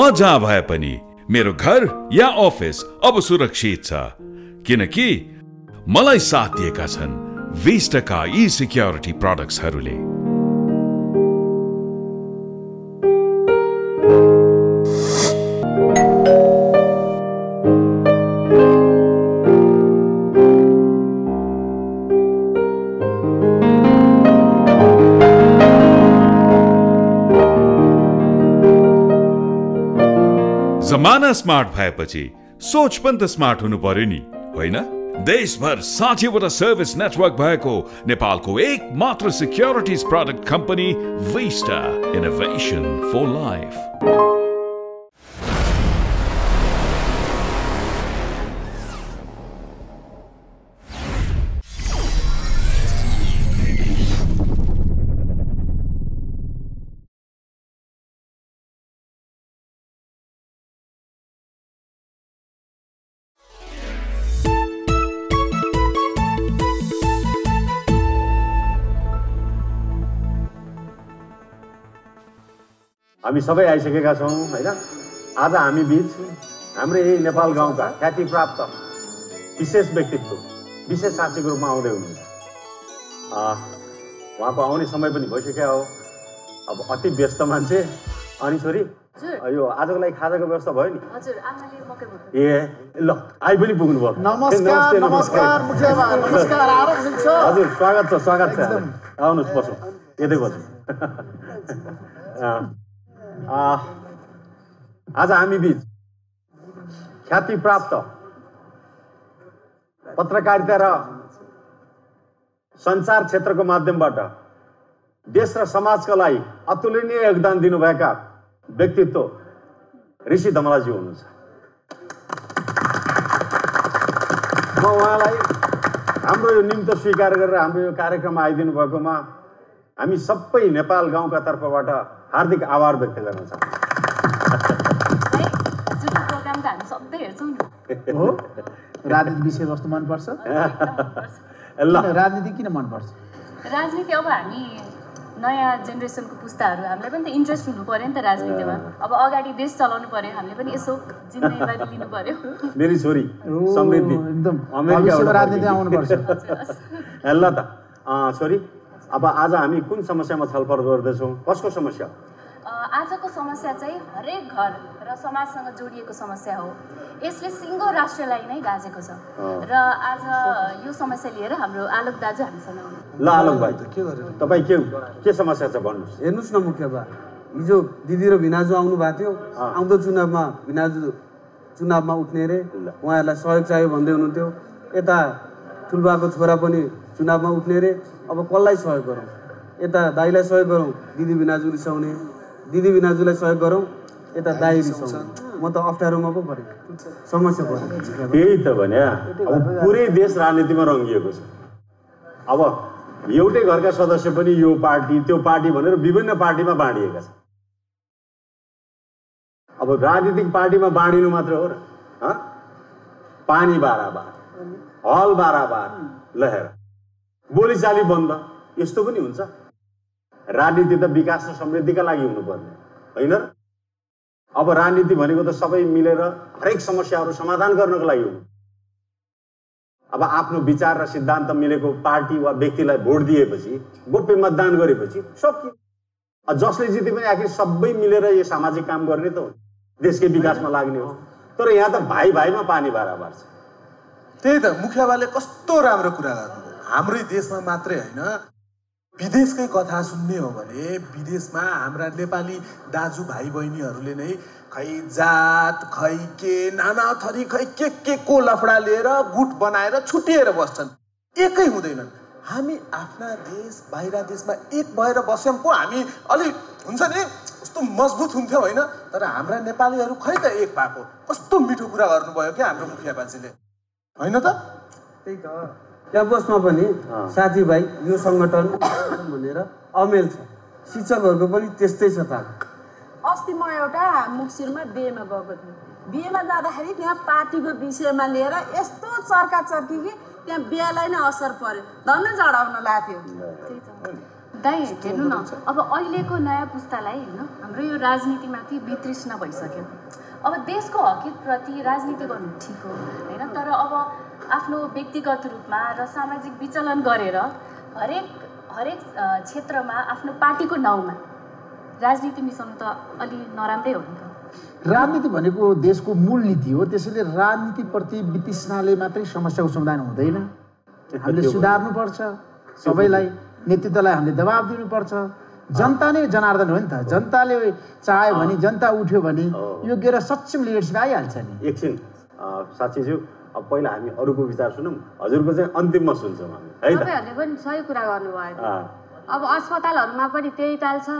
म जहाँ भए पनि मेरो घर या अफिस अब सुरक्षित छ, किनकि मलाई साथ दिएका छन् विस्टाका ई सिक्योरिटी प्रोडक्ट्सहरूले। जमाना स्मार्ट भएपछि सोच पनि त स्मार्ट हुनु पर्यो नि, होइन? देशभर 60वटा सर्भिस नेटवर्क भएको नेपालको एक मात्र securities product company Vista, innovation for life. हामी सबै आइसकेका छौँ हैन। आज हामी बीच हाम्रो यही नेपाल गाउँका ख्याति प्राप्त विशेष व्यक्तित्व, विशेष साथीको रूपमा आउँदै हुनुहुन्छ। उहाँको आउने समय पनि भइसक्यो हो। अब अति व्यस्त मान्छे। अनि छोरी यो आजको लागि खाजाको व्यवस्था भयो नि? हजुर, आमाले मकै भुट्नु। ए ल आइ पनि पुग्नु भयो। नमस्कार नमस्कार मुखिया बा, नमस्कार। आराम हुनुहुन्छ? हजुर स्वागत छ, स्वागत छ। आउनुहोस् बसौँ, यतै बसौँ। आज हामी बीच ख्याति प्राप्त पत्रकारिता र सञ्चार क्षेत्रको माध्यमबाट देश र समाजका लागि अतुलनीय योगदान दिनुभएका व्यक्तित्व ऋषि धमलाजी हुनुहुन्छ। म उहाँलाई हाम्रो यो निम्तो स्वीकार गरेर हाम्रो यो कार्यक्रममा आइदिनु भएकोमा हामी सबै नेपाल गाउँका तर्फबाट हार्दिक आभार व्यक्त गर्न चाहन्छु। प्रोग्राम त हामी सबै हेर्छौँ नि। हो, राजनीति विषयवस्तु मनपर्छ? राजनीति किन मनपर्छ? राजनीति अब हामी नयाँ जेनेरेसनको पुस्ताहरू, हामीलाई पनि त इन्ट्रेस्ट हुनु पर्यो नि त राजनीतिमा। अब अगाडि देश चलाउनु पर्यो, हामीले पनि यसो जिम्मेवारी लिनु पर्यो। मेरी छोरी समृद्धि एकदम अमेरिकाबाट राजनीति आउनुपर्छ। ल त छोरी, अब आज हामी कुन समस्यामा छलफल गर्दैछौँ? कसको समस्या? आजको समस्या चाहिँ हरेक घर र समाजसँग जोडिएको समस्या हो। यसले सिङ्गो राष्ट्रलाई नै गाजेको छ र आज यो समस्या लिएर हाम्रो आलोक दाजु हामीसँग आउनु। ल आलोक भाइ, तपाईँ के समस्या छ भन्नुहोस्। हेर्नुहोस् न मुखिया बा, हिजो दिदी र भिनाजु आउनु भएको थियो। आउँदो चुनावमा भिनाजु चुनावमा उठ्ने रे, उहाँहरूलाई सहयोग चाहियो भन्दै हुनुहुन्थ्यो। यता ठुल्बाको छोरा पनि चुनावमा उठ्ने रे। अब कसलाई सहयोग गरौँ? यता दाइलाई सहयोग गरौँ, दिदी भिनाजु रिसाउने, दिदी भिनाजुलाई सहयोग गरौँ, यता दाइ रिसाउने। म त अप्ठ्यारोमा पो परेँ, समस्या पऱ्यो। त्यही त भने अब पुरै देश राजनीतिमा रङ्गिएको छ। अब एउटै घरका सदस्य पनि यो पार्टी त्यो पार्टी भनेर विभिन्न पार्टीमा बाँडिएका छन्। अब राजनीतिक पार्टीमा बाँडिनु मात्र हो र? पानी बाराबार, हल बाराबार लहेर, बोलीचाली बन्द, यस्तो पनि हुन्छ? राजनीति त विकास र समृद्धिका लागि हुनुपर्ने होइन र? अब राजनीति भनेको त सबै मिलेर हरेक समस्याहरू समाधान गर्नको लागि हो। अब आफ्नो विचार र सिद्धान्त मिलेको पार्टी वा व्यक्तिलाई भोट दिएपछि, गोप्य मतदान गरेपछि सकियो। जसले जिते पनि आखिर सबै मिलेर यो सामाजिक काम गर्ने त हो, देशकै विकासमा लाग्ने हो। तर यहाँ त भाइ भाइमा पानी बाराबार छ। त्यही त मुखियाबाले कस्तो राम्रो कुरा गर्नुभयो। हाम्रै देशमा मात्रै होइन, विदेशकै कथा सुन्ने हो भने विदेशमा हाम्रा नेपाली दाजु भाइ बहिनीहरूले नै खै जात खै के नाना थरी खै के को लफडा लिएर गुट बनाएर छुटिएर बस्छन्, एकै हुँदैनन्। हामी आफ्ना देश बाहिर देशमा एक भएर बस्यौँ पो हामी अलिक हुन्छ नि कस्तो मजबुत हुन्थ्यो होइन? तर हाम्रा नेपालीहरू खै त एक भएको। कस्तो मिठो कुरा गर्नुभयो क्या हाम्रो मुखिया बाजेले, होइन त? त्यही त, त्यहाँ बसमा पनि साथीभाइ यो सङ्गठन भनेर अमेल छ। शिक्षकहरूको पनि त्यस्तै छ त। अस्ति म एउटा मुक्सिरमा बिहेमा गएको थिएँ। बिहेमा जाँदाखेरि त्यहाँ पार्टीको विषयमा लिएर यस्तो चर्का चर्की कि त्यहाँ बिहेलाई नै असर पर्यो, धन्न चढाउन लाग्थ्यो। दाइ हेर्नु न, अब अहिलेको नयाँ पुस्तालाई हेर्नु हाम्रो यो राजनीतिमाथि वितृष्णा भइसक्यो। अब देशको हकितप्रति राजनीति गर्नु ठिक हो होइन, तर अब आफ्नो व्यक्तिगत रूपमा र सामाजिक विचलन गरेर हरेक क्षेत्रमा आफ्नो पार्टीको नाउँमा राजनीति मिसाउनु त अलि नराम्रै हो नि त। राजनीति भनेको देशको मूल नीति हो, त्यसैले राजनीतिप्रति वितृष्णाले मात्रै समस्याको समाधान हुँदैन। हामीले सुधार्नुपर्छ, सबैलाई नेतृत्वलाई हामीले दबाब दिनुपर्छ। जनता नै जनार्दन हो नि त, जनताले चाह्यो भने, जनता उठ्यो भने योग्य र सक्षम लिडरसिप आइहाल्छ नि। एकछिन साक्षीज्यू, अब पहिला हामी अरूको विचार सुनौँ, हजुरको चाहिँ अन्तिममा सुन्छौँ हामी है त। तपाईँहरूले पनि सही कुरा गर्नुभयो। अब अस्पतालहरूमा पनि त्यही ताल छ,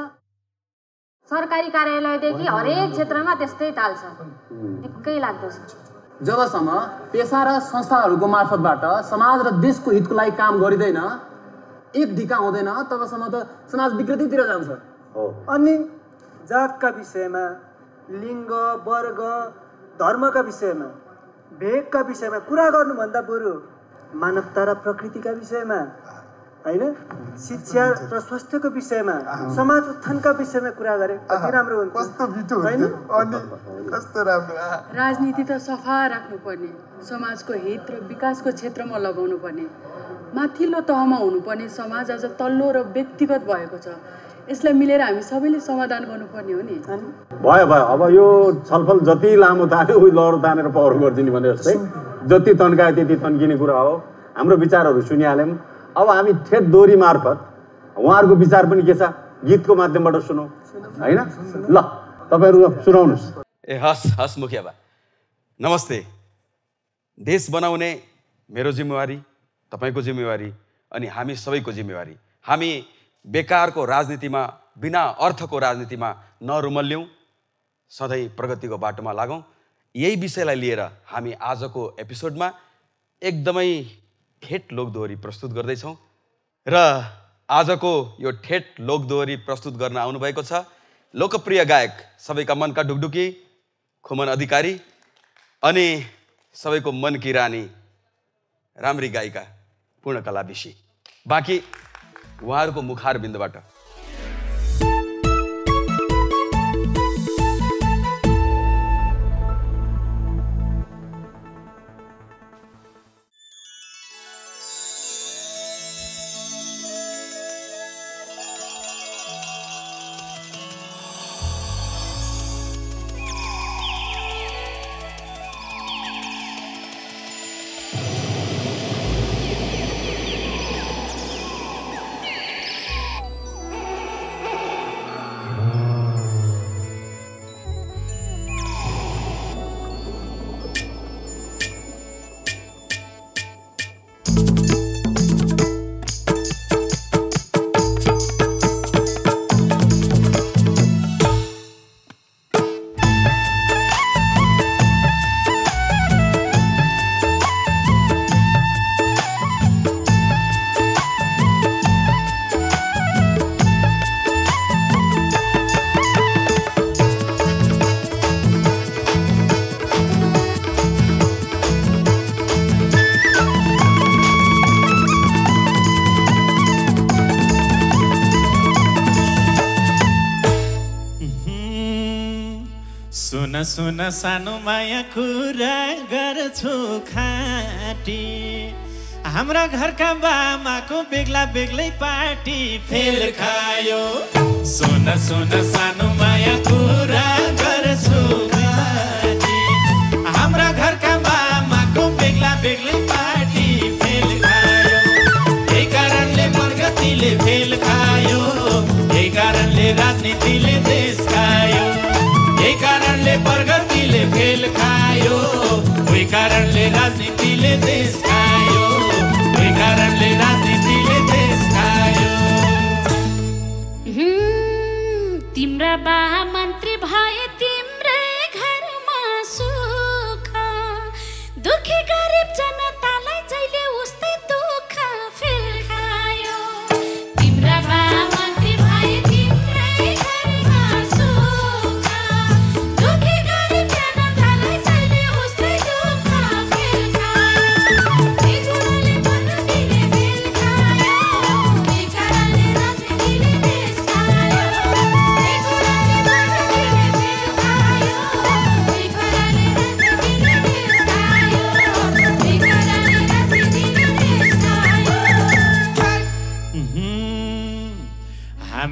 सरकारी कार्यालयदेखि हरेक क्षेत्रमा त्यस्तै ताल छ, दिक्कै लाग्दो छ। जबसम्म पेसा र संस्थाहरूको मार्फतबाट समाज र देशको हितको लागि काम गरिँदैन, एक ढिका हुँदैन, तबसम्म त समाज विकृतितिर जान्छ। अनि जातका विषयमा, लिङ्ग, वर्ग, धर्मका विषयमा, भेगका विषयमा कुरा गर्नुभन्दा बरु मानवता र प्रकृतिका विषयमा होइन, शिक्षा र स्वास्थ्यको विषयमा, समाज उत्थानका विषयमा कुरा गरे कति राम्रो हुन्छ। कस्तो मिठो होइन, अनि कस्तो राम्रो। राजनीति त सफा राख्नुपर्ने, समाजको हित र विकासको क्षेत्रमा लगाउनु पर्ने, माथिल्लो तहमा हुनुपर्ने समाज आज तल्लो र व्यक्तिगत भएको छ। यसलाई मिलेर हामी सबैले समाधान गर्नुपर्ने हो नि। भयो अब यो छलफल जति लामो तान्यो उही लहरो तानेर पहरो गरिदिने भने जस्तै, जति तन्कायो त्यति तन्किने कुरा हो। हाम्रो विचारहरू सुनिहाल्यौँ, अब हामी ठेट दोहोरी मार्फत उहाँहरूको विचार पनि के छ गीतको माध्यमबाट सुनौँ होइन। ल तपाईँहरू सुनाउनुहोस्। हस् मुखिया बा, नमस्ते। देश बनाउने मेरो जिम्मेवारी, तपाईँको जिम्मेवारी अनि हामी सबैको जिम्मेवारी। हामी बेकारको राजनीतिमा, बिना अर्थको राजनीतिमा नरुमल्यौँ, सधैँ प्रगतिको बाटोमा लागौँ। यही विषयलाई लिएर हामी आजको एपिसोडमा एकदमै ठेट लोकदोहोरी प्रस्तुत गर्दैछौँ र आजको यो ठेट लोकदोहोरी प्रस्तुत गर्न आउनुभएको छ लोकप्रिय गायक, सबैका मनका ढुकढुकी खुमन अधिकारी अनि सबैको मनकी रानी, राम्री गायिका पूर्णकला विशी। बाँकी उहाँहरूको मुखार बिन्दुबाट सुन सानो माया कुरा गर्छु खाटी, हाम्रा घरका बामाको बेग्ला बेग्लै पार्टी फेल खायो। सुन सानो माया कुरा गर्छु खाटी, हाम्रा घरका बामाको बेग्ला बेग्लै पार्टी फेल खायो। यही कारणले प्रगतिले फेल खायो, यही कारणले राजनीतिले देश खायो, यही कारणले प्रगतिले फेल खायो, वही कारणले राजनीतिले देश खायो, वही कारणले राजनीतिले देश खायो। तिम्रा बा मन्त्री भए तिम्रै घरमा सुख, दुखी गरिब जनतालाई जहिले उस्तै दुःख फेल खायो। तिम्रा बा मन्त्री भए तिम्रै घरमा सुख, दुखी गरिब जनतालाई जहिले उस्तै दुःख फेल खायो। यही गुणले प्रगतिले फेल खायो, यही कारणले राजनीतिले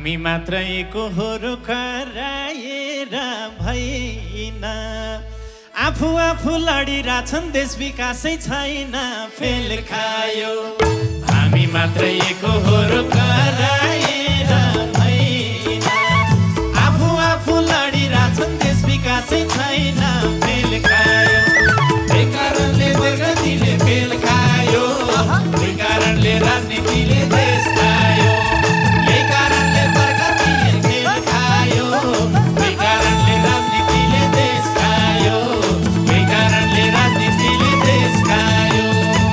हामी मात्र एकहोरो कराएर भएन आफू आफू लडिरहेछन् देश विकासै छैन फेल खायो हामी मात्र एकहोरो कराएर भएन आफू आफू लडिरहेछन् देश विकासै छैन फेल खायो त्यही कारणले प्रगतिले फेल खायो त्यही कारणले राजनीतिले देश खायो यही कारणले प्रगतिले फेल खायो त्यही कारणले राजनीतिले देश खायो यही कारणले राजनीतिले देश खायो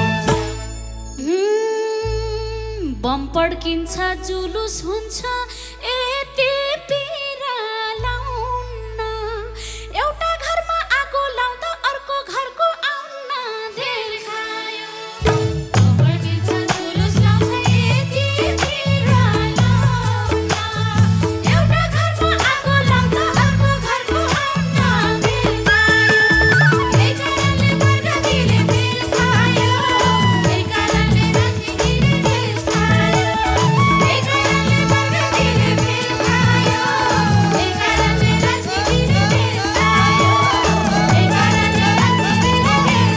बम पड्किन्छ जुलुस हुन्छ यति पिरा लाउन एउटा घरमा आगो लाउँदा अर्को घरको आउन धेर खायो बम पड्किन्छ जुलुस लाउँछ यति पिरा लाउन एउटा घरमा आगो लाउँदा अर्को घरको आउन धेर खायो यही कारणले प्रगतिले फेल खायो यही कारणले राजनीतिले देश खायो यही कारणले प्रगतिले फेल खायो यही कारणले राजनीतिले देश खायो यही कारणले राजनीतिले देश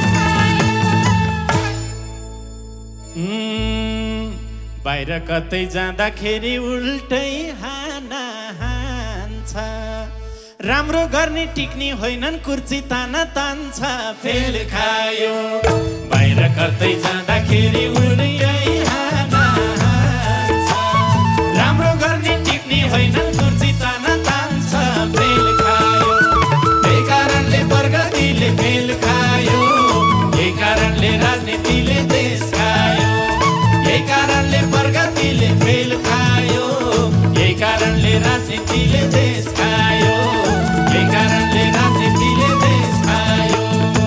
खायो बाहिर कतै जाँदाखेरि उल्टै हाना हान्छ राम्रो गर्ने टिक्ने होइनन् कुर्सी ताना तान्छ फेल खायो बाहिर कतै जाँदाखेरि उल्टै हाना हान्छ राम्रो गर्ने टिक्ने होइनन् कुर्सी ताना तान्छ फेल खायो त्यही कारणले प्रगतिले फेल खायो यही कारणले राजनीतिले देश खायो यही कारणले प्रगतिले फेल खायो यही कारणले राजनीतिले देश खायो यही कारणले राजनीतिले देश खायो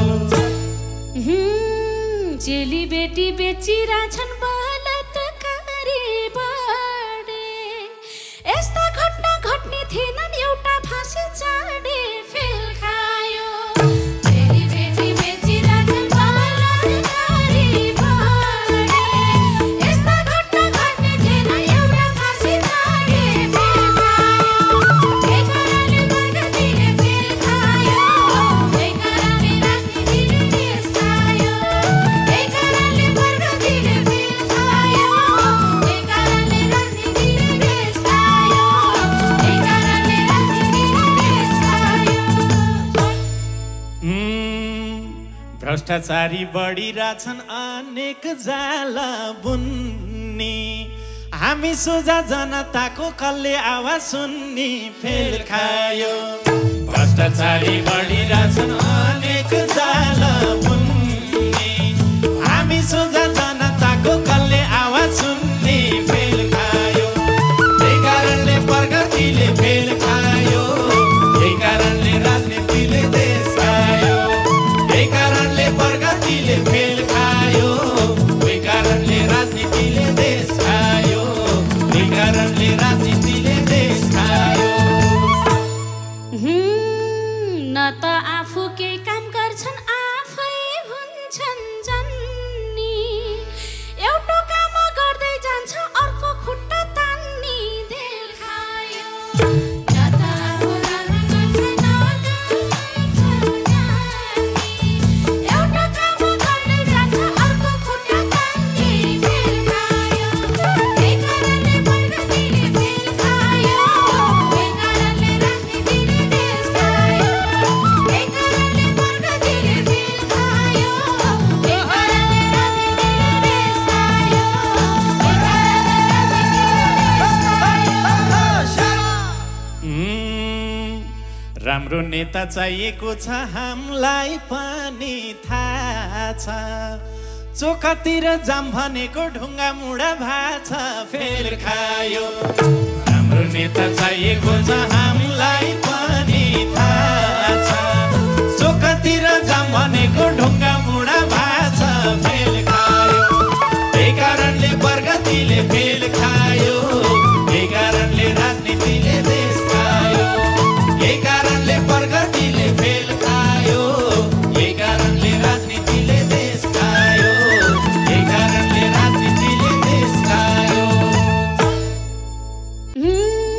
चेली बेटी बेचिरहेछन् बलात्कारी बढे यस्ता घटना घट्ने थिएनन् एउटा फाँसी चाडे फेल खायो चेली बेटी बेचिरहेछन् बलात्कारी बढे यस्ता घटना घट्ने थिएनन् एउटा फाँसी चाडे फेल खायो यही कारणले प्रगतिले फेल खायो यही कारणले राजनीतिले देश खायो यही कारणले प्रगतिले फेल खायो यही कारणले राजनीतिले देश खायो यही कारणले राजनीतिले देश खायो भ्रष्टाचारी बढिरहेछन् अनेक जाल बुन्नी हामी सोझा जनताको कसले आवाज सुन्ने फेल खायो भ्रष्टाचारी बढिरहेछन् अनेक जाल बुन्नी हामी सोझा जनताको कसले आवाज सुन्ने फेल खायो त्यही कारणले प्रगतिले फेल खायो यही कारणले राजनीतिले देश खायो यही कारणले प्रगतिले फेल खायो यही कारणले राजनीतिले देश खायो यही कारणले राजनीतिले देश खायो न त आफू केही काम गर्छन् आफै हुन्छन् जन्नी एउटा काम गर्दै जान्छ अर्को खुट्टा तान्नी धेर खायो न त आफू काम गर्छन् एउटा काम गर्दै जान्छ अर्को खुट्टा तान्नी फेल खायो यही कारणले प्रगतिले फेल खायो यही कारणले राजनीतिले देश खायो यही कारणले प्रगतिले फेल खायो यही कारणले राजनीतिले देश खायो यही कारणले राम्रो नेता चाहिएको छ हामीलाई पनि थाहा छ चोखातिर जाम भनेको ढुङ्गा मुढा भाछ फेल खायो राम्रो नेता चाहिएको छ हामीलाई पनि थाहा छ चोखातिर जाम भनेको ढुङ्गा मुढा भाछ फेल खायो त्यही कारणले प्रगतिले फेल खायो यही कारणले राजनीतिले देश खायो यही कारणले प्रगतिले फेल खायो यही कारणले राजनीतिले देश खायो यही कारणले राजनीतिले देश खायो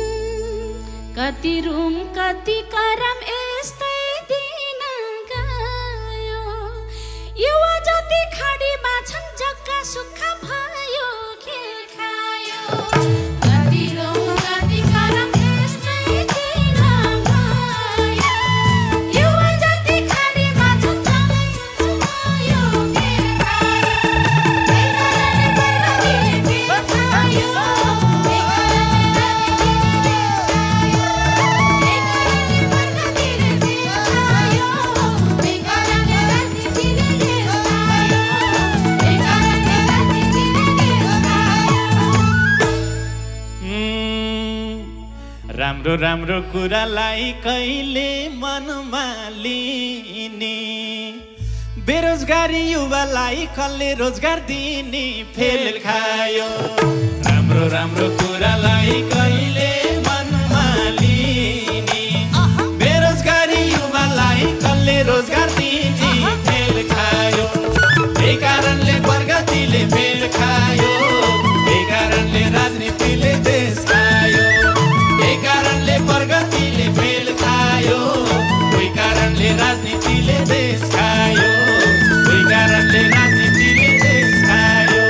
राम्रो राम्रो कुरालाई कहिले मनमा लिने बेरोजगारी युवालाई कसले रोजगार दिने फेल खायो राम्रो राम्रो कुरालाई कहिले मनमा लिने बेरोजगारी युवालाई कसले रोजगार दिने फेल खायो त्यही कारणले प्रगतिले फेल खायो त्यही कारणले राजनीतिले देश खायो त्यही कारणले प्रगतिले फेल खायो कोही कारणले राजनीतिले देश खायो कोही कारणले राजनीतिले देश खायो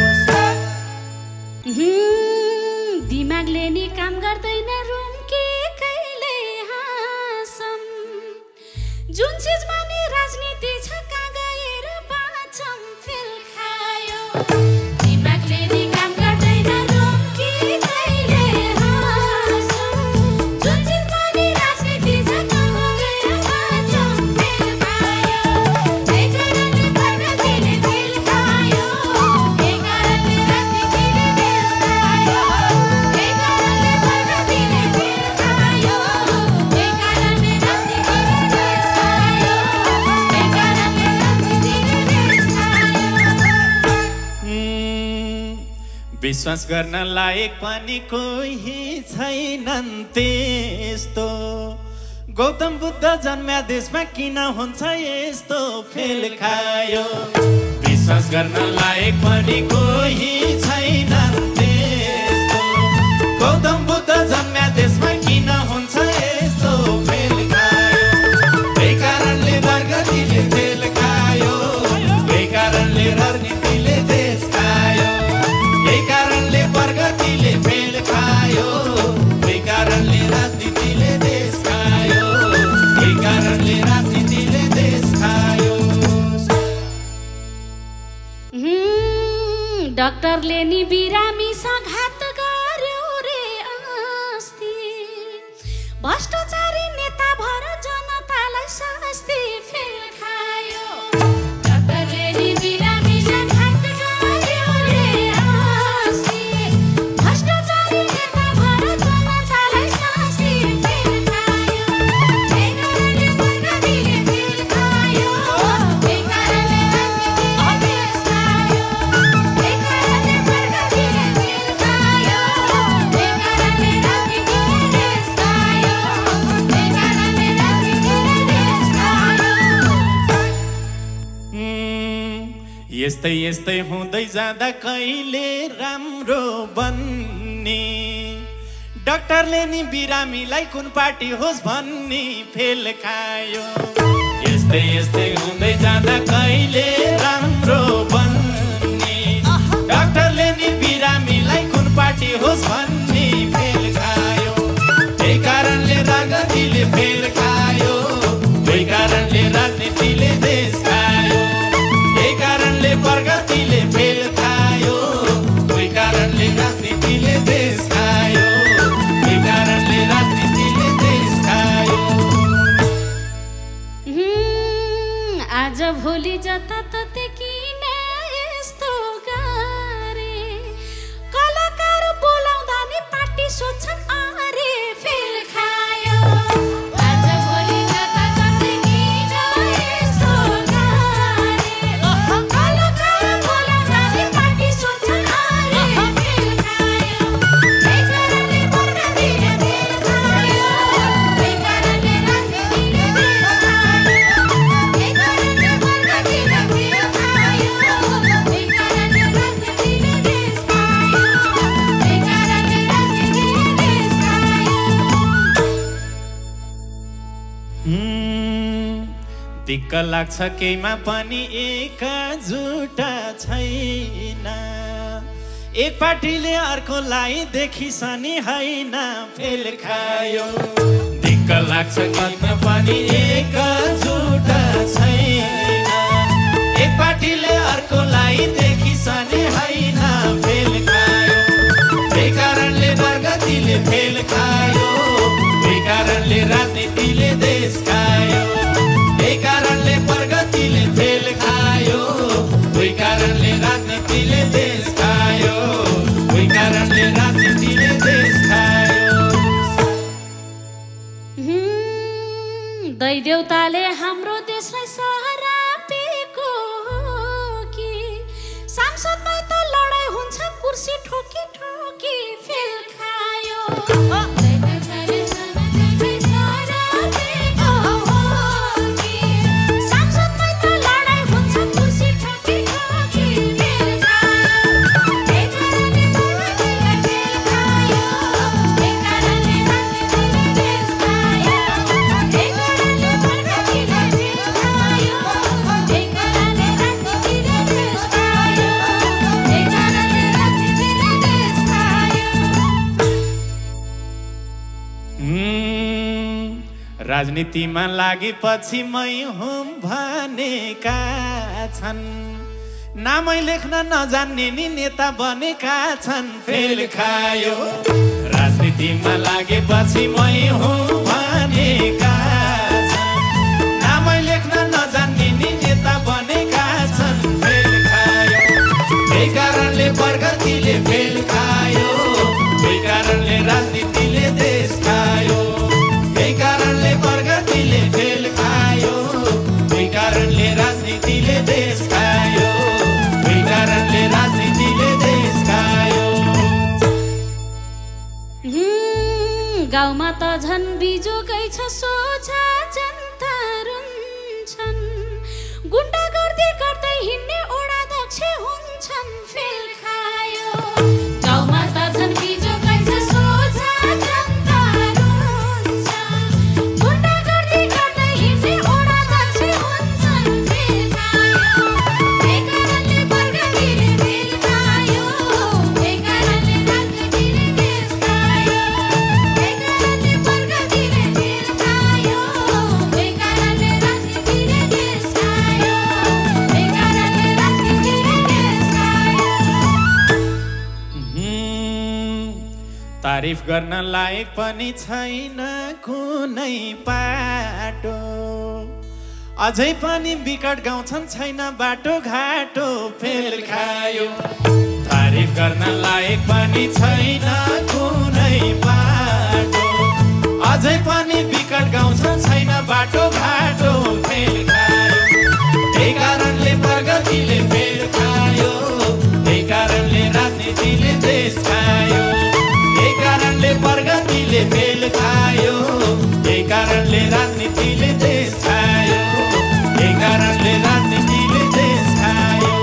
दिमागले नि काम गर्दैन रुम के कहिले हाँसम जुन चीजमा नि राजनीति छ कहाँ गएर बाँचम फेल खायो दिमागले नि काम गर्दैन रुम के कहिले हाँसम जुन चीजमा नि राजनीति छ कहाँ गएर बाँचम फेल खायो त्यही कारणले प्रगतिले फेल खायो त्यही कारणले राजनीतिले देश खायो त्यही कारणले प्रगतिले फेल खायो त्यही कारणले राजनीतिले देश खायो त्यही कारणले राजनीतिले देश खायो विश्वास गर्न लायक पनि कोही छैनन् त्यस्तो गौतम बुद्ध जन्म्या देशमा किन हुन्छ यस्तो फेल खायो विश्वास गर्न लायक पनि कोही छैनन् त्यस्तो गौतम बुद्ध जन्म्या देशमा किन हुन्छ यस्तो फेल खायो त्यही कारणले प्रगतिले फेल खायो त्यही कारणले राजनीतिले देश खायो यही कारणले प्रगतिले फेल खायो यही कारणले राजनीतिले देश खायो यही कारणले राजनीतिले देश खायो डाक्टरले नि बिरामीसँग घात गर्यो रे अस्ति भ्रष्टाचारी नेता भएर जनतालाई शास्ति फेल खायो डाक्टरले नि बिरामीसँग घात गर्यो रे अस्ति भ्रष्टाचारी नेता भएर जनतालाई शास्ति फेल खायो त्यही कारणले प्रगतिले फेल खायो त्यही कारणले राजनीतिले देश खायो त्यही कारणले प्रगतिले फेल खायो त्यही कारणले राजनीतिले देश खायो त्यही कारणले राजनीतिले देश खायो यस्तै यस्तै हुँदै जाँदा कहिले राम्रो बन्ने डाक्टरले नि बिरामीलाई कुन पार्टी होस् भन्ने फेल खायो यस्तै यस्तै हुँदै जाँदा कहिले राम्रो बन्ने डाक्टरले नि बिरामीलाई कुन पार्टी होस् भन्ने फेल खायो त्यही कारणले राजनीतिले फेल खायो त्यही कारणले राजनीतिले देश खायो त्यही कारणले प्रगतिले फेल खायो कोही कारणले राजनीतिले देश खायो त्यही कारणले राजनीतिले देश खायो आज भोलि जताततै किन यस्तो गरे कलाकार बोलाउँदा नि पार्टी सोध्छन् अरे फेल खायो आज भोलि जताततै किन यस्तो गरे कलाकार बोलाउँदा नि पार्टी सोध्छन् अरे फेल खायो त्यही कारणले प्रगतिले फेल खायो त्यही कारणले राजनीतिले देश खायो त्यही कारणले प्रगतिले फेल खायो त्यही कारणले राजनीतिले देश खायो त्यही कारणले राजनीतिले देश खायो दिक्क लाग्छ केहीमा पनि एकजुट छैन एक पार्टीले अर्कोलाई देखिसनी होइन फेल खायो दिक्क लाग्छ केहीमा पनि एकजुट छैन एक पार्टीले अर्कोलाई देखिसनी होइन फेल खायो त्यही कारणले प्रगतिले फेल खायो त्यही कारणले राजनीतिले देश खायो त्यही कारणले प्रगतिले फेल खायो त्यही कारणले राजनीतिले देश खायो त्यही कारणले राजनीतिले देश खायो राजनीतिमा लागेपछि मै हुँ भनेका छन् नामै लेख्न नजान्ने नि नेता बनेका छन् फेल खायो राजनीतिमा लागेपछि मै हुँ भनेका छन् नामै लेख्न नजान्ने नि नेता बनेका छन् फेल खायो त्यही कारणले प्रगतिले फेल खायो त्यही कारणले राजनीतिले देश खायो त्यही कारणले प्रगतिले फेल खायो त्यही कारणले राजनीतिले देश खायो त्यही कारणले राजनीतिले देश खायो गाउँमा त झन् बिजोकै छ सोझा जनता रुन्छन् गुण्डा गर्दै गर्दै हिँड्ने ओडा दक्ष हुन्छन् फेल खायो गाउँमा त झन् बिजोकै छ सोझा जनता रुन्छन् गुण्डा गर्दै गर्दै हिँड्ने ओडा दक्ष हुन्छन् फेल खायो त्यही कारणले प्रगतिले फेल खायो त्यही कारणले राजनीतिले देश खायो त्यही कारणले प्रगतिले फेल खायो त्यही कारणले राजनीतिले देश खायो त्यही कारणले राजनीतिले देश खायो तारिफ गर्न लायक पनि छैन कुनै पाटो अझै पनि विकट गाउँछन् छैन बाटो घाटो फेल खायो तारिफ गर्न लायक पनि छैन कुनै बाटो अझै पनि विकट गाउँछन् छैन बाटो घाटो फेल खायो त्यही कारणले प्रगतिले फेल खायो त्यही कारणले राजनीतिले देश खायो त्यही कारणले प्रगतिले फेल खायो त्यही कारणले राजनीतिले देश खायो त्यही कारणले राजनीतिले देश खायो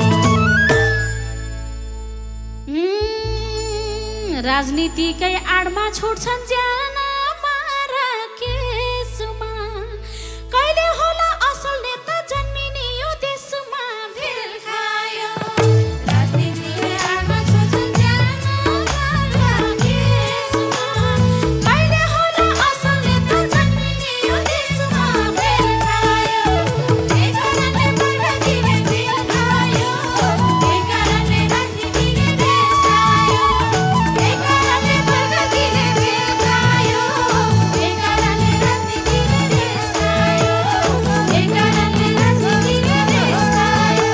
राजनीतिकै आडमा छोड्छन् ज्यान मारा केसमा कहिले होला असल नेता जन्मिने यो देशमा फेल खायो राजनीतिकै आडमा छोड्छन् ज्यान मारा केसमा कहिले होला असल नेता जन्मिने यो देशमा फेल खायो त्यही कारणले प्रगतिले फेल खायो त्यही कारणले राजनीतिले देश खायो त्यही कारणले प्रगतिले फेल खायो त्यही कारणले राजनीतिले देश खायो त्यही कारणले राजनीतिले देश खायो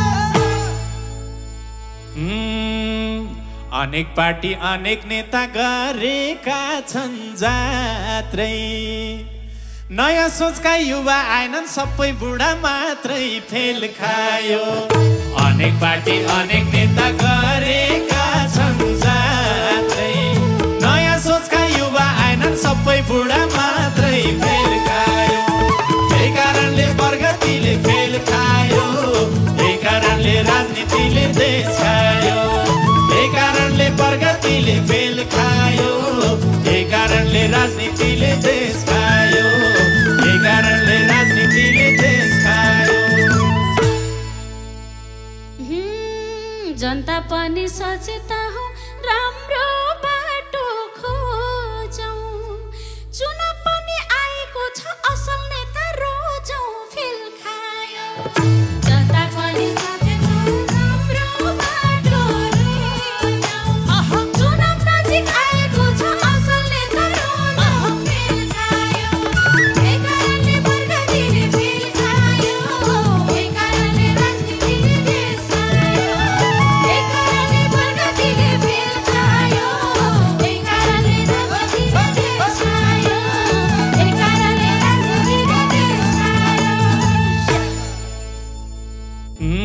अनेक पार्टी अनेक नेता गरेका छन् जात्रै नयाँ सोचका युवा आएनन् सबै बुढा मात्रै फेल खायो अनेक पार्टी अनेक नेता गरेका छन् जात्रै नयाँ सोचका युवा आएनन् सबै बुढा मात्रै फेल खायो त्यही कारणले प्रगतिले फेल खायो त्यही कारणले राजनीतिले देश खायो त्यही कारणले प्रगतिले फेल खायो त्यही कारणले राजनीतिले देश खायो त्यही कारणले राजनीतिले देश खायो जनता पनि सचेत हौ राम्रो बाटो खोजौँ चुनाव पनि आएको छ असल नेता रोजौँ फेल खायो जनता पनि सचेत हौ राम्रो बाटो रोजौँ चुनाव नजिक आएको छ असल नेता रोजौँ फेल खायो त्यही कारणले प्रगतिले फेल खायो त्यही कारणले राजनीतिले देश खायो त्यही कारणले प्रगतिले फेल खायो त्यही कारणले राजनीतिले देश खायो त्यही कारणले राजनीतिले देश खायो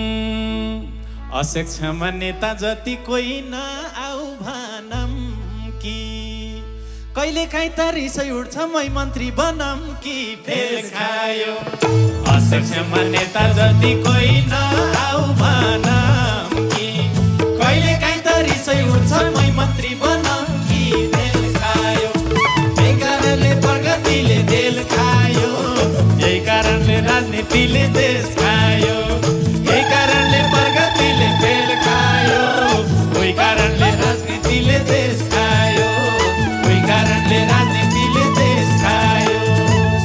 असक्षम नेता जति कोही नआउ भनम कि कहिले काहीँ त रिसै उठ्छ मै मन्त्री बनम कि फेल खायो असक्षम नेता जति कोही नआउ भनम कि कहिले काहीँ त रिसै उठ्छ मै मन्त्री बनम कि फेल खायो त्यही कारणले प्रगतिले फेल खायो यही कारणले राजनीतिले देश खायो यही कारणले प्रगतिले फेल खायो कोही कारणले राजनीतिले देश खायो कोही कारणले राजनीतिले देश खायो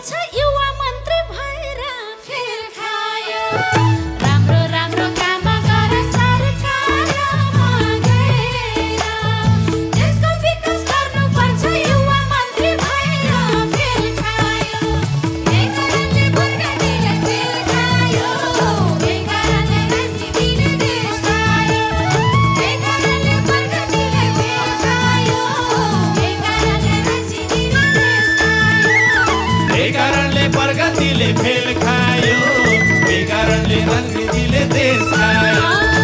पर्छ युवा मन्त्री भएर फेल खायो राम्रो राम्रो काम गर सरकारमा गएर देशको विकास गर्नु पर्छ युवा मन्त्री भएर फेल खायो यही कारणले प्रगतिले फेल खायो यही कारणले राजनीतिले देश खायो यही कारणले प्रगतिले फेल खायो यही कारणले राजनीतिले देश खायो यही कारणले प्रगतिले फेल खायो यही कारणले राजनीतिले देश खायो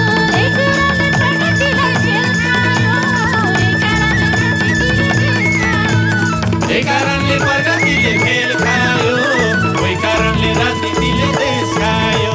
यही कारणले प्रगतिले फेल खायो यही कारणले राजनीतिले देश खायो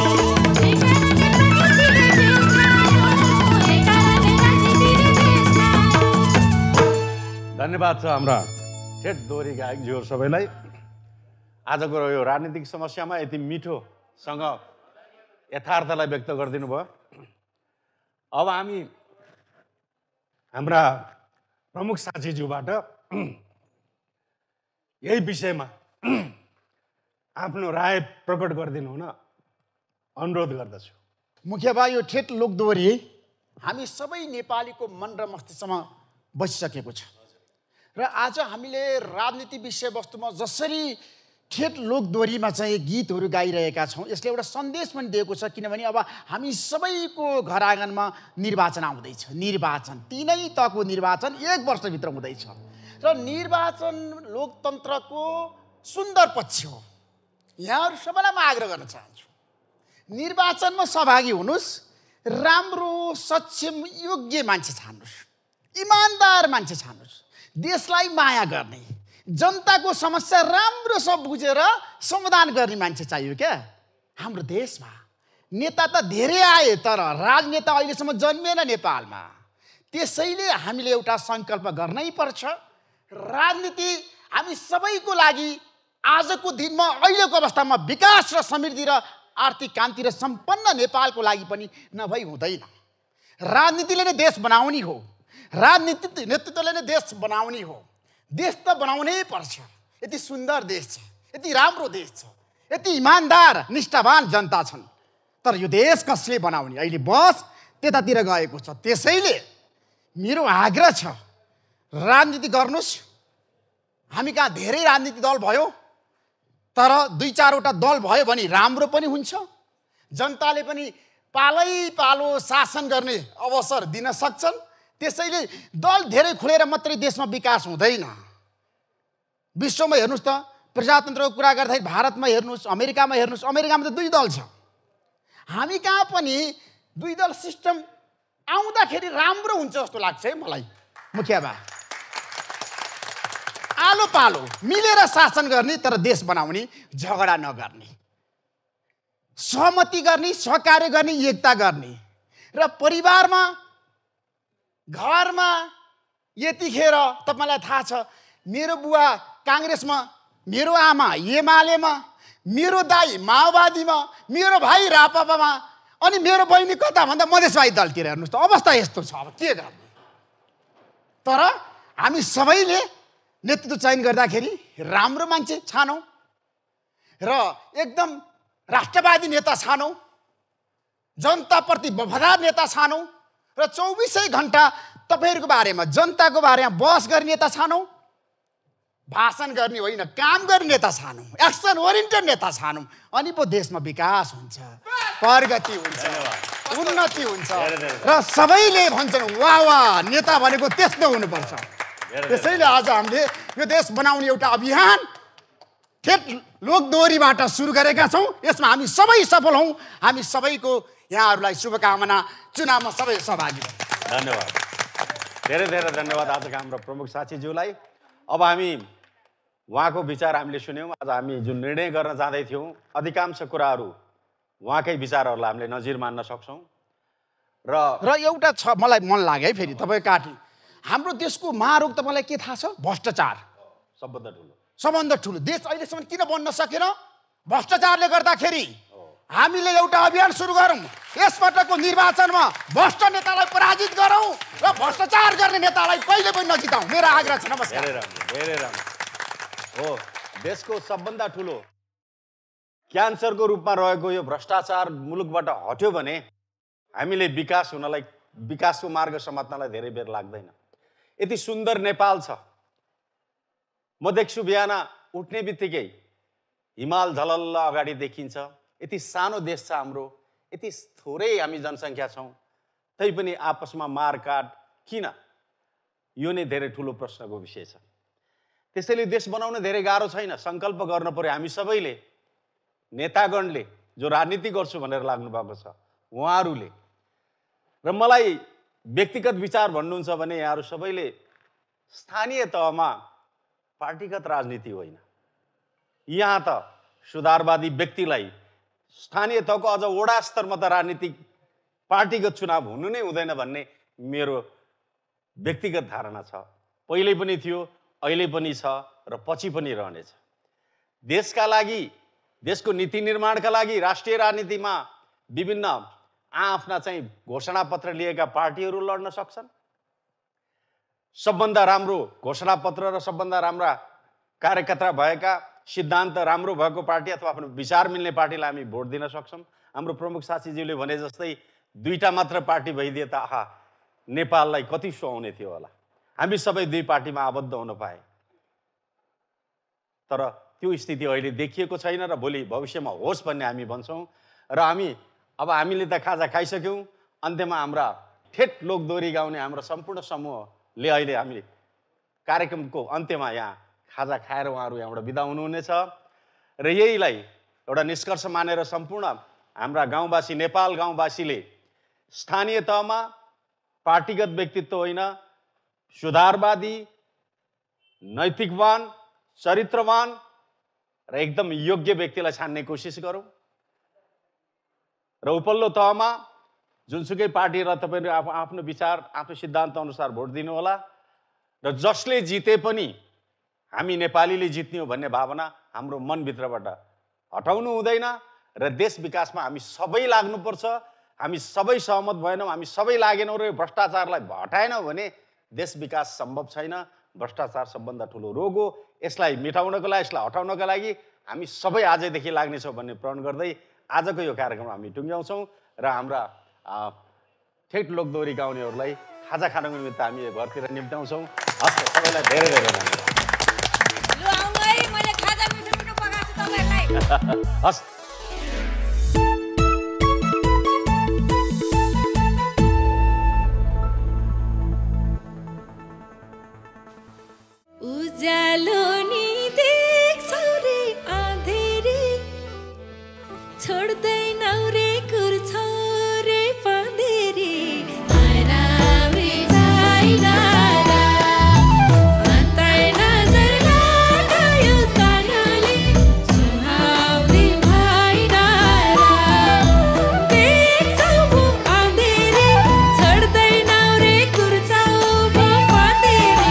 धन्यवाद छ हाम्रा ठेट दोहोरी गायकज्यूहरू सबैलाई आजको यो राजनीतिक समस्यामा यति मिठोसँग यथार्थलाई व्यक्त गरिदिनु भयो। अब हामी हाम्रा प्रमुख साथीज्यूबाट यही विषयमा आफ्नो राय प्रकट गरिदिनु हुन अनुरोध गर्दछु। मुखिया यो ठेट लोकदोहोरी हामी सबै नेपालीको मन र मस्तिष्कमा बसिसकेको छ र आज हामीले राजनीति विषयवस्तुमा जसरी ठेट लोकदोहोरीमा चाहिँ गीतहरू गाइरहेका छौँ यसले एउटा सन्देश पनि दिएको छ किनभने अब हामी सबैको घर आँगनमा निर्वाचन आउँदैछ। निर्वाचन तीनै तहको निर्वाचन 1 वर्षभित्र हुँदैछ र निर्वाचन लोकतन्त्रको सुन्दर पक्ष हो। यहाँहरू सबैलाई म आग्रह गर्न चाहन्छु निर्वाचनमा सहभागी हुनुहोस्, राम्रो सक्षम योग्य मान्छे छान्नुहोस्, इमान्दार मान्छे छान्नुहोस्, देशलाई माया गर्ने जनताको समस्या राम्रोसँग बुझेर समाधान गर्ने मान्छे चाहियो क्या। हाम्रो देशमा नेता त धेरै आए तर राजनेता अहिलेसम्म जन्मेन नेपालमा। त्यसैले हामीले एउटा सङ्कल्प गर्नै पर्छ। राजनीति हामी सबैको लागि आजको दिनमा अहिलेको अवस्थामा विकास र समृद्धि र आर्थिक क्रान्ति र सम्पन्न नेपालको लागि पनि नभई हुँदैन। राजनीतिले नै देश बनाउने हो, राजनीति नेतृत्वले नै देश बनाउने हो। देश त बनाउनै पर्छ। यति सुन्दर देश छ, यति राम्रो देश छ, यति इमान्दार निष्ठावान जनता छन् तर यो देश कसले बनाउने? अहिले बस त्यतातिर गएको छ। त्यसैले मेरो आग्रह छ राजनीति गर्नुहोस्। हामी कहाँ धेरै राजनीतिक दल भयो तर 2-4वटा दल भयो भने राम्रो पनि हुन्छ। जनताले पनि पालै पालो शासन गर्ने अवसर दिन सक्छन्। त्यसैले दल धेरै खुलेर मात्रै देशमा विकास हुँदैन। विश्वमा हेर्नुहोस् त प्रजातन्त्रको कुरा गर्दाखेरि भारतमा हेर्नुहोस्, अमेरिकामा हेर्नुहोस्, अमेरिकामा त 2 दल छ। हामी कहाँ पनि 2 दल सिस्टम आउँदाखेरि राम्रो हुन्छ जस्तो लाग्छ है मलाई। मुखिया बा आलो पालो मिलेर शासन गर्ने तर देश बनाउने, झगडा नगर्ने, सहमति गर्ने, सहकार्य गर्ने, एकता गर्ने र परिवारमा घरमा यतिखेर तपाईँलाई थाहा छ मेरो बुवा काङ्ग्रेसमा, मेरो आमा एमालेमा, मेरो दाई माओवादीमा, मेरो भाइ रापापामा अनि मेरो बहिनी कता भन्दा मधेसवादी दलतिर हेर्नुहोस् त अवस्था यस्तो छ। अब के गर्ने? तर हामी सबैले नेतृत्व चयन गर्दाखेरि राम्रो मान्छे छानौँ र एकदम राष्ट्रवादी नेता छानौँ, जनताप्रति वफादार नेता छानौँ र 24 घण्टा तपाईँहरूको बारेमा जनताको बारेमा बहस गर्ने नेता छानौँ। भाषण गर्ने होइन काम गर्ने नेता छानौँ, एक्सन ओरिएन्टेड नेता छानौँ। अनि पो देशमा विकास हुन्छ, प्रगति हुन्छ, उन्नति हुन्छ र सबैले भन्छन् वाह वाह नेता भनेको त्यस्तो हुनुपर्छ। त्यसैले आज हामीले यो देश बनाउने एउटा अभियान ठेट लोकदोहोरीबाट सुरु गरेका छौँ। यसमा हामी सबै सफल हौँ। हामी सबैको यहाँहरूलाई शुभकामना। चुनावमा सबै सहभागी। धन्यवाद, धेरै धेरै धन्यवाद आजका हाम्रो प्रमुख साथीज्यूलाई। अब हामी उहाँको विचार हामीले सुन्यौँ। आज हामी जुन निर्णय गर्न जाँदै थियौँ अधिकांश कुराहरू उहाँकै विचारहरूलाई हामीले नजिर मान्न सक्छौँ। र एउटा छ मलाई मन लाग्यो है फेरि तपाईँ काटी हाम्रो देशको महारोग तपाईँलाई के थाहा छ? भ्रष्टाचार सबभन्दा ठुलो। देश अहिलेसम्म किन बन्न सकेन? भ्रष्टाचारले गर्दाखेरि। हामीले एउटा अभियान सुरु गरौँ, यसपटकको निर्वाचनमा भ्रष्ट नेतालाई पराजित गरौँ र भ्रष्टाचार गर्ने नेतालाई कहिले पनि नजिताउँ। मेरो आग्रह छ। नमस्कार। धेरै राम्रो हो। देशको सबभन्दा ठुलो क्यान्सरको रूपमा रहेको यो भ्रष्टाचार मुलुकबाट हट्यो भने हामीले विकासको मार्ग समात्नलाई धेरै बेर लाग्दैन। यति सुन्दर नेपाल छ, म देख्छु बिहान उठ्ने बित्तिकै हिमाल झलल्ल अगाडि देखिन्छ। यति सानो देश छ हाम्रो, यति थोरै हामी जनसङ्ख्या छौँ, तैपनि आपसमा मारकाट किन? यो नै धेरै ठुलो प्रश्नको विषय छ। त्यसैले देश बनाउन धेरै गाह्रो छैन, सङ्कल्प गर्न पर्यो हामी सबैले। नेतागणले जो राजनीति गर्छु भनेर लाग्नु भएको छ उहाँहरूले, र मलाई व्यक्तिगत विचार भन्नुहुन्छ भने यहाँहरू सबैले स्थानीय तहमा पार्टीगत राजनीति होइन, यहाँ त सुधारवादी व्यक्तिलाई स्थानीय तहको अझ वडा स्तरमा त राजनीतिक पार्टीगत चुनाव हुनु नै हुँदैन भन्ने मेरो व्यक्तिगत धारणा छ। पहिले पनि थियो, अहिले पनि छ र पछि पनि रहनेछ। देशका लागि, देशको नीति निर्माणका लागि राष्ट्रिय राजनीतिमा विभिन्न आफ्ना चाहिँ घोषणापत्र लिएका पार्टीहरू लड्न सक्छन्। सबभन्दा राम्रो घोषणापत्र र सबभन्दा राम्रा कार्यकर्ता भएका, सिद्धान्त राम्रो भएको पार्टी अथवा आफ्नो विचार मिल्ने पार्टीलाई हामी भोट दिन सक्छौँ। हाम्रो प्रमुख साथीज्यूले भने जस्तै 2टा मात्र पार्टी भइदिए त आहा नेपाललाई कति सुहाउने थियो होला। हामी सबै 2 पार्टीमा आबद्ध हुन पाए, तर त्यो स्थिति अहिले देखिएको छैन र भोलि भविष्यमा होस् भन्ने हामी भन्छौँ। र हामीले त खाजा खाइसक्यौँ, अन्त्यमा हाम्रा ठेट लोकदोहोरी गाउने हाम्रो सम्पूर्ण समूहले अहिले हामी कार्यक्रमको अन्त्यमा यहाँ खाजा खाएर उहाँहरू यहाँबाट बिदा हुनुहुनेछ। र यहीलाई एउटा निष्कर्ष मानेर सम्पूर्ण हाम्रा गाउँवासी, नेपाल गाउँवासीले स्थानीय तहमा पार्टीगत व्यक्तित्व होइन, सुधारवादी, नैतिकवान, चरित्रवान र एकदम योग्य व्यक्तिलाई छान्ने कोसिस गरौँ। र उपल्लो तहमा जुनसुकै पार्टी र तपाईँले आफ्नो विचार, आफ्नो सिद्धान्त अनुसार भोट दिनु होला। र जसले जिते पनि हामी नेपालीले जित्ने हो भन्ने भावना हाम्रो मनभित्रबाट हटाउनु हुँदैन। र देश विकासमा हामी सबै लाग्नुपर्छ। हामी सबै सहमत भएनौँ, हामी सबै लागेनौँ र भ्रष्टाचारलाई हटाएनौँ भने देश विकास सम्भव छैन। भ्रष्टाचार सबभन्दा ठुलो रोग हो। यसलाई मेटाउनको लागि, यसलाई हटाउनको लागि हामी सबै आजैदेखि लाग्नेछौँ भन्ने प्रण गर्दै आजको यो कार्यक्रम हामी टुङ्ग्याउँछौँ र हाम्रा ठेट लोकदोहोरी गाउनेहरूलाई खाजा खानको निमित्त हामी यो घरतिर निम्त्याउँछौँ। हस्, सबैलाई धेरै धेरै धन्यवाद। हस्। उज्यालो नि देख्छौ रे अँधेरी, छोड्दैनौ रे कुर्छौ रे पँधेरी, आरामै छैन र अन्तै नजर लगायो सानोले, सुहाउँदै भएन र देख्छौ म अँधेरी, छोड्दैनौ रे कुर्छौ रे पँधेरी,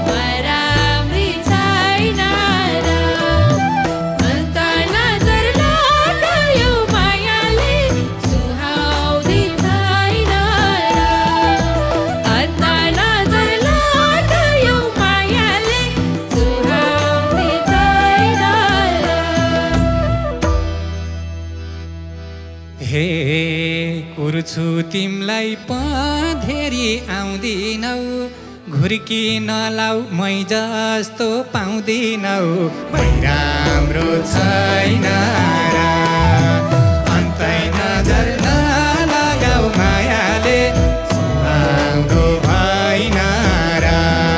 कुर्छु तिमलाई पँधेरी आउँदिनौ, घुर्किन लाउ मै जस्तो पाउँदिनौ, मै राम्रो छैन र अन्तै नजर नलगाउ मायाले, सुहाउँदो भएन र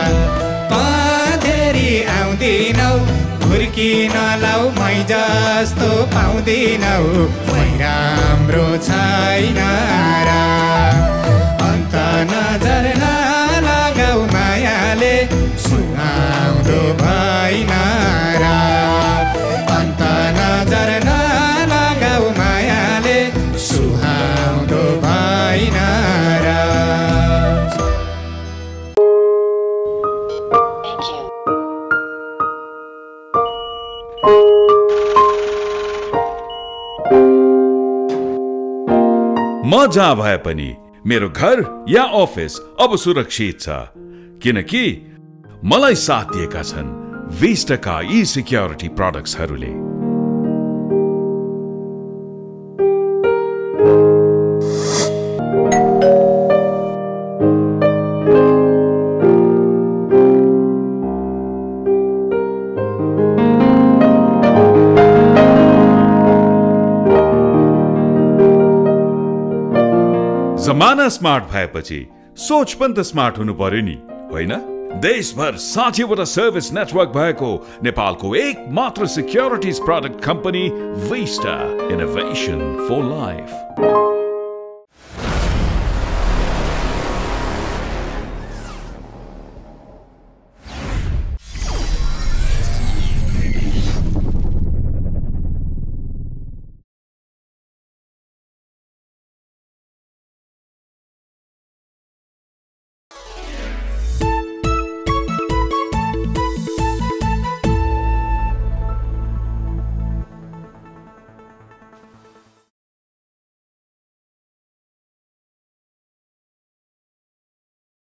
पँधेरी आउँदिनौ, घुर्किन लाउ मै जस्तो पाउँदिनौ, मै राम्रो छैन र अन्त नजर नलगाउ मायाले, सुहाउँदो भएन र अन्त नजर नलगाउ मायाले, सुहाउँदो भएन र। म जहाँ भए पनि मेरो घर या अफिस अब सुरक्षित छ, किनकि मलाई साथ दिएका छन् विस्टाका यी सिक्योरिटी प्रोडक्ट्सहरूले। जमाना स्मार्ट भएपछि सोच पनि त स्मार्ट हुनु पर्यो नि, होइन? देशभर 60 वटा सर्भिस नेटवर्क भएको नेपालको एक मात्र securities product company Vista, innovation for life.